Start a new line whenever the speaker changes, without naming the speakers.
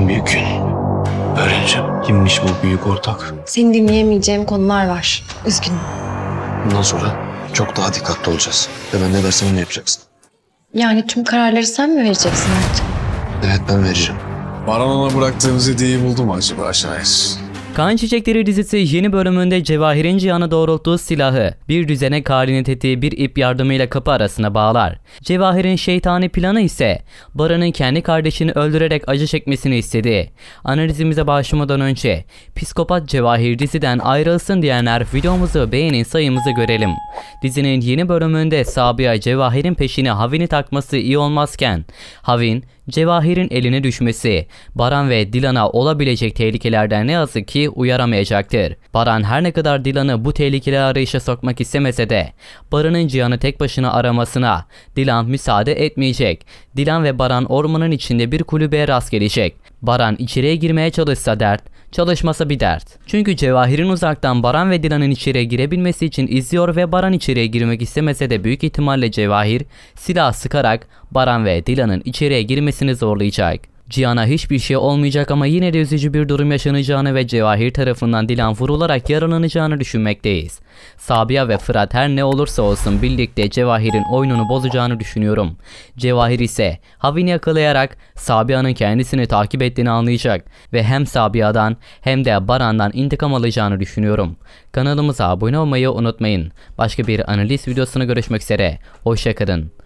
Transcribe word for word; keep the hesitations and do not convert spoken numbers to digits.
en büyük gün. Öğreneceğim kimmiş bu büyük ortak.
Seni dinleyemeyeceğim konular var. Üzgünüm.
Bundan sonra çok daha dikkatli olacağız. Ve ben ne dersem onu yapacaksın.
Yani tüm kararları sen mi vereceksin artık?
Evet, ben vereceğim.
Baran ona bıraktığımız hediyeyi buldu mu acaba Şahin?
Kan Çiçekleri dizisi yeni bölümünde Cevahir'in Cihan'a doğrulttuğu silahı bir düzenek halini tetiği bir ip yardımıyla kapı arasına bağlar. Cevahir'in şeytani planı ise Baran'ın kendi kardeşini öldürerek acı çekmesini istedi. Analizimize başlamadan önce psikopat Cevahir diziden ayrılsın diyenler videomuzu beğenin, sayımızı görelim. Dizinin yeni bölümünde Sabiha Cevahir'in peşine Havin'i takması iyi olmazken Havin Cevahir'in eline düşmesi Baran ve Dilan'a olabilecek tehlikelerden ne yazık ki uyaramayacaktır. Baran her ne kadar Dilan'ı bu tehlikeli arayışa sokmak istemese de Baran'ın Cihan'ı tek başına aramasına Dilan müsaade etmeyecek. Dilan ve Baran ormanın içinde bir kulübeye rast gelecek. Baran içeriye girmeye çalışsa dert, çalışmasa bir dert. Çünkü Cevahir'in uzaktan Baran ve Dilan'ın içeriye girebilmesi için izliyor ve Baran içeriye girmek istemese de büyük ihtimalle Cevahir silah sıkarak Baran ve Dilan'ın içeriye girmesini zorlayacak. Cihan'a hiçbir şey olmayacak ama yine de üzücü bir durum yaşanacağını ve Cevahir tarafından Dilan vurularak yaralanacağını düşünmekteyiz. Sabiha ve Fırat her ne olursa olsun birlikte Cevahir'in oyununu bozacağını düşünüyorum. Cevahir ise Havin'i yakalayarak Sabiha'nın kendisini takip ettiğini anlayacak ve hem Sabiha'dan hem de Baran'dan intikam alacağını düşünüyorum. Kanalımıza abone olmayı unutmayın. Başka bir analiz videosuna görüşmek üzere. Hoşça kalın.